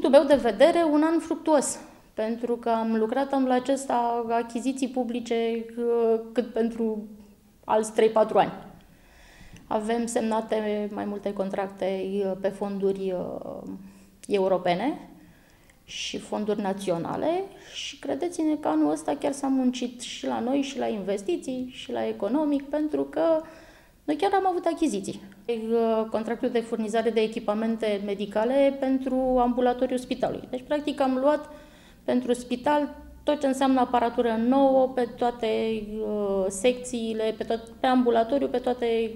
punctul meu de vedere, un an fructuos, pentru că am lucrat la acesta achiziții publice cât pentru alți 3-4 ani. Avem semnate mai multe contracte pe fonduri europene și fonduri naționale și credeți-ne că anul ăsta chiar s-a muncit și la noi, și la investiții, și la economic, pentru că noi chiar am avut achiziții. Contractul de furnizare de echipamente medicale pentru ambulatoriul spitalului. Deci, practic, am luat pentru spital tot ce înseamnă aparatură nouă pe toate secțiile, pe ambulatoriu, pe toate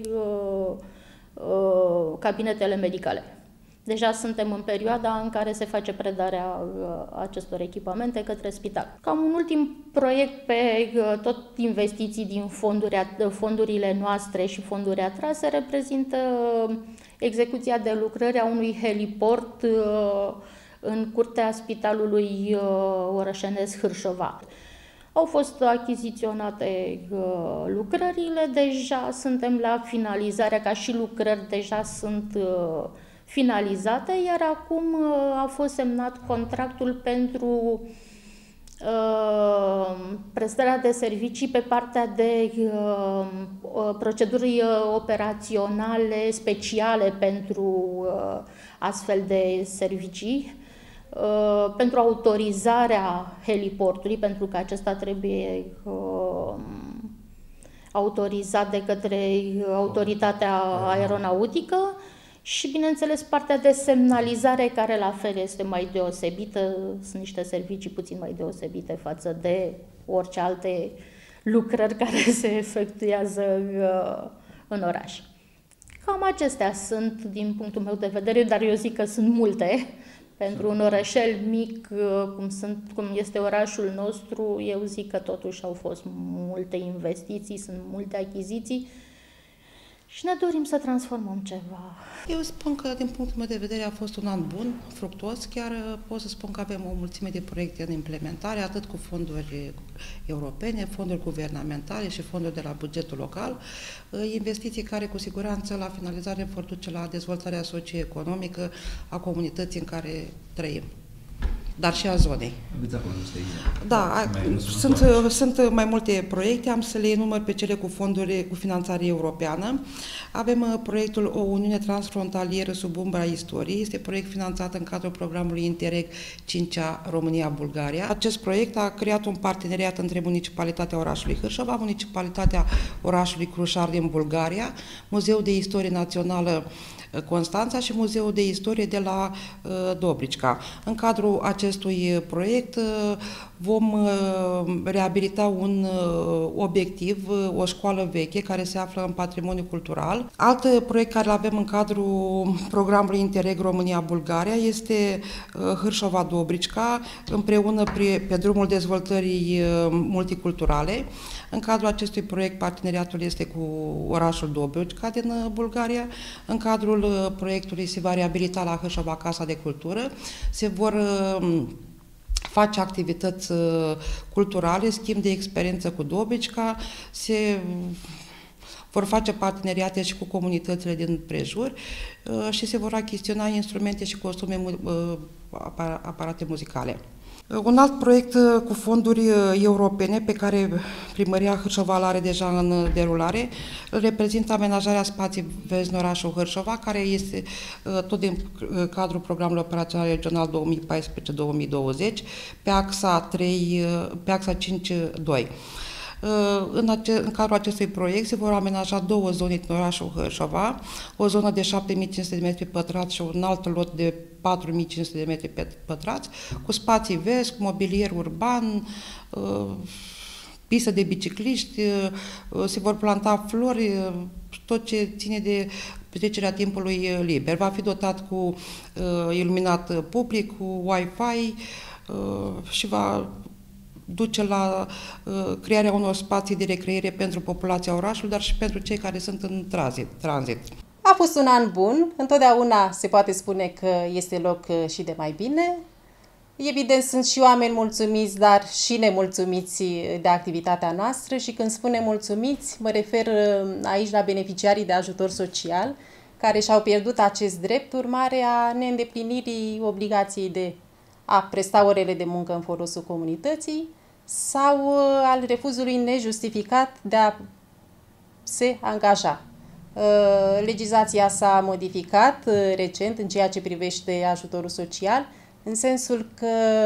cabinetele medicale. Deja suntem în perioada în care se face predarea acestor echipamente către spital. Cam un ultim proiect pe tot investiții din fondurile noastre și fonduri atrase reprezintă execuția de lucrări a unui heliport în curtea Spitalului Orășenesc Hârșova. Au fost achiziționate lucrările, deja suntem la finalizarea, ca și lucrări deja sunt finalizate, iar acum a fost semnat contractul pentru prestarea de servicii pe partea de proceduri operaționale speciale pentru astfel de servicii, pentru autorizarea heliportului, pentru că acesta trebuie autorizat de către autoritatea aeronautică, și, bineînțeles, partea de semnalizare, care la fel este mai deosebită, sunt niște servicii puțin mai deosebite față de orice alte lucrări care se efectuează în oraș. Cam acestea sunt, din punctul meu de vedere, dar eu zic că sunt multe. Pentru un orășel mic, cum este orașul nostru, eu zic că totuși au fost multe investiții, sunt multe achiziții, și ne dorim să transformăm ceva. Eu spun că, din punctul meu de vedere, a fost un an bun, fructuos. Chiar pot să spun că avem o mulțime de proiecte în implementare, atât cu fonduri europene, fonduri guvernamentale și fonduri de la bugetul local. Investiții care, cu siguranță, la finalizare vor duce la dezvoltarea socioeconomică a comunității în care trăim, dar și a zonei. Da, sunt mai multe proiecte, am să le enumăr pe cele cu fonduri cu finanțare europeană. Avem proiectul O Uniune Transfrontalieră sub umbra istoriei, este proiect finanțat în cadrul programului Interreg 5A România-Bulgaria. Acest proiect a creat un parteneriat între Municipalitatea orașului Hârșova, Municipalitatea orașului Crușar din Bulgaria, Muzeul de Istorie Națională Constanța și Muzeul de Istorie de la Dobricca. În cadrul acestui proiect vom reabilita un obiectiv, o școală veche care se află în patrimoniu cultural. Alt proiect care îl avem în cadrul programului Interreg România-Bulgaria este Hârșova-Dobricca, împreună pe drumul dezvoltării multiculturale. În cadrul acestui proiect, parteneriatul este cu orașul Dobricca din Bulgaria. În cadrul proiectului se va reabilita la Hârșova Casa de Cultură. Se vor face activități culturale, schimb de experiență cu Dobricca, se vor face parteneriate și cu comunitățile din prejur și se vor achiziționa instrumente și costume, aparate muzicale. Un alt proiect cu fonduri europene pe care Primăria Hârșova l are deja în derulare reprezintă amenajarea spații verzi în orașul Hârșova, care este tot din cadrul programului operațional regional 2014-2020 pe axa 5.2. În cadrul acestui proiect se vor amenaja două zone din orașul Hârșova, o zonă de 7500 de metri pătrați și un alt lot de 4500 de metri pătrați, cu spații verzi, cu mobilier urban, pistă de bicicliști, se vor planta flori, tot ce ține de petrecerea timpului liber. Va fi dotat cu iluminat public, cu Wi-Fi și va duce la crearea unor spații de recreere pentru populația orașului, dar și pentru cei care sunt în tranzit. A fost un an bun, întotdeauna se poate spune că este loc și de mai bine. Evident, sunt și oameni mulțumiți, dar și nemulțumiți de activitatea noastră și când spunem mulțumiți, mă refer aici la beneficiarii de ajutor social, care și-au pierdut acest drept urmare a neîndeplinirii obligației de a presta orele de muncă în folosul comunității sau al refuzului nejustificat de a se angaja. Legislația s-a modificat recent în ceea ce privește ajutorul social, în sensul că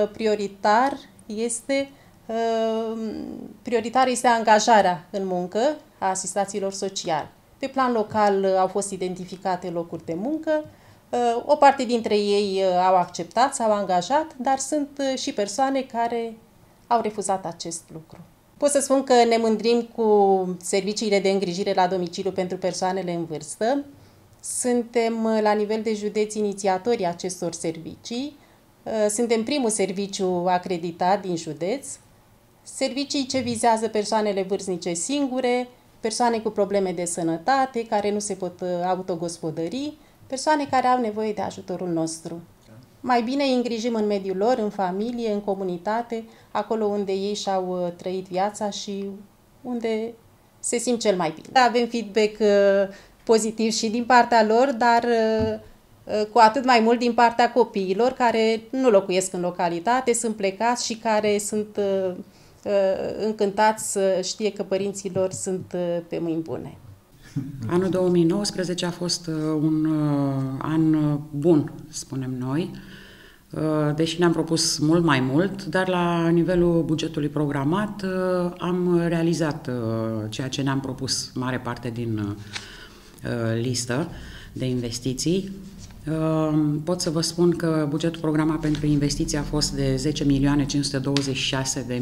prioritară este angajarea în muncă a asistaților sociali. Pe plan local au fost identificate locuri de muncă, o parte dintre ei au acceptat, s-au angajat, dar sunt și persoane care au refuzat acest lucru. Pot să spun că ne mândrim cu serviciile de îngrijire la domiciliu pentru persoanele în vârstă. Suntem la nivel de județ inițiatorii acestor servicii. Suntem primul serviciu acreditat din județ. Servicii ce vizează persoanele vârstnice singure, persoane cu probleme de sănătate, care nu se pot autogospodări, persoane care au nevoie de ajutorul nostru. Mai bine îi îngrijim în mediul lor, în familie, în comunitate, acolo unde ei și-au trăit viața și unde se simt cel mai bine. Avem feedback pozitiv și din partea lor, dar cu atât mai mult din partea copiilor care nu locuiesc în localitate, sunt plecați și care sunt încântați să știe că părinții lor sunt pe mâini bune. Anul 2019 a fost un an bun, spunem noi, deși ne-am propus mult mai mult, dar la nivelul bugetului programat am realizat ceea ce ne-am propus, mare parte din listă de investiții. Pot să vă spun că bugetul programat pentru investiții a fost de 10.526.000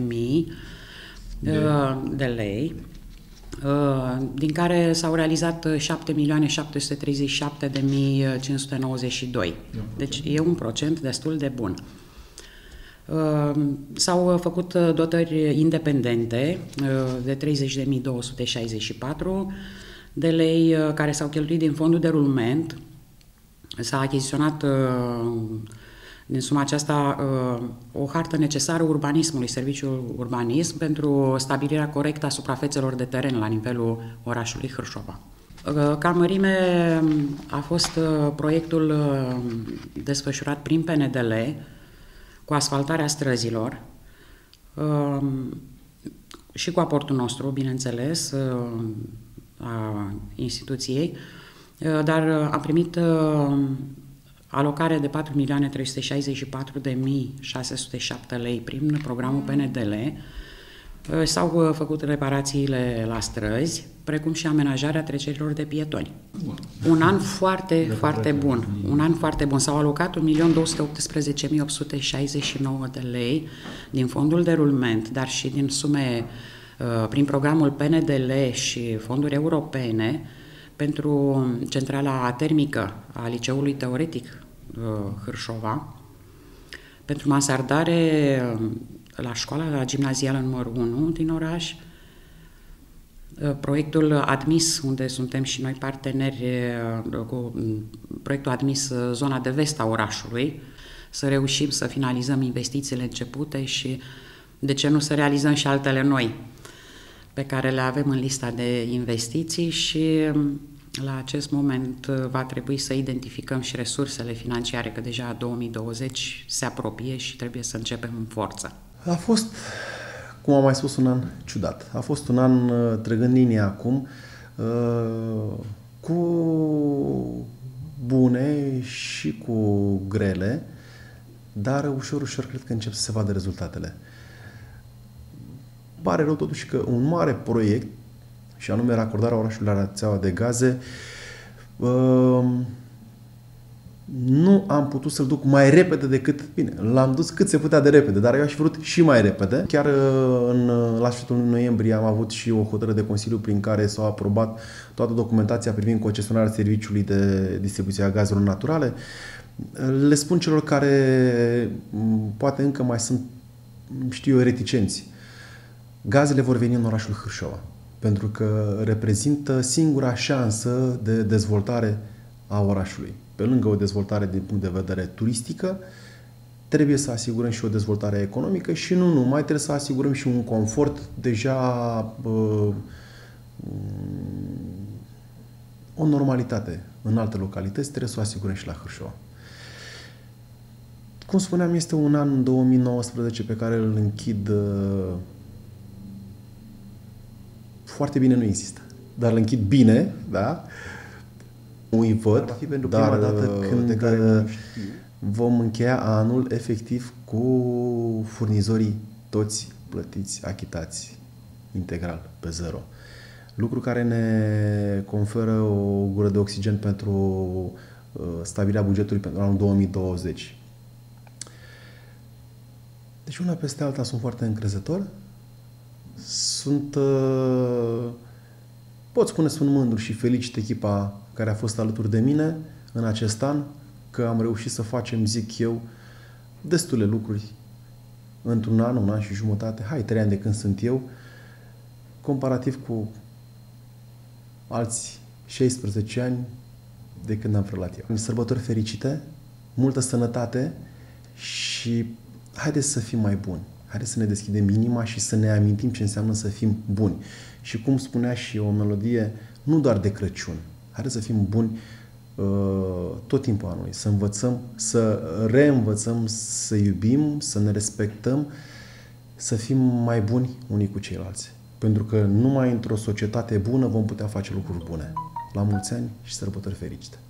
de lei, din care s-au realizat 7.737.592. Deci e un procent destul de bun. S-au făcut dotări independente de 30.264 de lei care s-au cheltuit din fondul de rulment. S-a achiziționat din suma aceasta o hartă necesară urbanismului, serviciul urbanism, pentru stabilirea corectă a suprafețelor de teren la nivelul orașului Hârșova. Ca mărime a fost proiectul desfășurat prin PNDL cu asfaltarea străzilor și cu aportul nostru, bineînțeles, a instituției, dar am primit alocare de 4.364.607 lei prin programul PNDL. S-au făcut reparațiile la străzi, precum și amenajarea trecerilor de pietoni. Un an foarte bun. Un an foarte bun. S-au alocat 1.218.869 de lei din fondul de rulment, dar și din sume prin programul PNDL și fonduri europene pentru centrala termică a Liceului Teoretic Hârșova, pentru mansardare la școala gimnazială numărul 1 din oraș, proiectul ADMIS, unde suntem și noi parteneri cu proiectul ADMIS zona de vest a orașului, să reușim să finalizăm investițiile începute și de ce nu să realizăm și altele noi pe care le avem în lista de investiții și la acest moment va trebui să identificăm și resursele financiare, că deja 2020 se apropie și trebuie să începem în forță. A fost, cum am mai spus, un an ciudat. A fost un an, trăgând linia acum, cu bune și cu grele, dar ușor cred că încep să se vadă rezultatele. Pare rău totuși că un mare proiect, și anume racordarea orașului la rețeaua de gaze, nu am putut să-l duc mai repede decât... Bine, l-am dus cât se putea de repede, dar eu aș fi vrut și mai repede. Chiar la sfârșitul noiembrie am avut și o hotărâre de Consiliu prin care s-a aprobat toată documentația privind concesionarea serviciului de distribuție a gazelor naturale. Le spun celor care poate încă mai sunt, știu eu, reticenți. Gazele vor veni în orașul Hârșova, pentru că reprezintă singura șansă de dezvoltare a orașului. Pe lângă o dezvoltare din punct de vedere turistică, trebuie să asigurăm și o dezvoltare economică și nu numai, trebuie să asigurăm și un confort deja o normalitate în alte localități, trebuie să o asigurăm și la Hârșova. Cum spuneam, este un an 2019 pe care îl închid foarte bine, nu există, dar îl închid bine, da? Îi văd, va fi pentru prima dată când vom încheia anul efectiv cu furnizorii toți plătiți, achitați integral, pe zero. Lucru care ne conferă o gură de oxigen pentru stabilirea bugetului pentru anul 2020. Deci una peste alta sunt foarte încrezător. Pot spune, sunt mândru și felicit echipa care a fost alături de mine în acest an, că am reușit să facem, zic eu, destule lucruri într-un an și jumătate, 3 ani de când sunt eu, comparativ cu alți 16 ani de când am preluat eu. Sărbători fericite, multă sănătate și haideți să fim mai buni. Haideți să ne deschidem inima și să ne amintim ce înseamnă să fim buni. Și cum spunea și o melodie, nu doar de Crăciun. Haideți să fim buni tot timpul anului. Să învățăm, să reînvățăm, să iubim, să ne respectăm, să fim mai buni unii cu ceilalți. Pentru că numai într-o societate bună vom putea face lucruri bune. La mulți ani și sărbători fericite!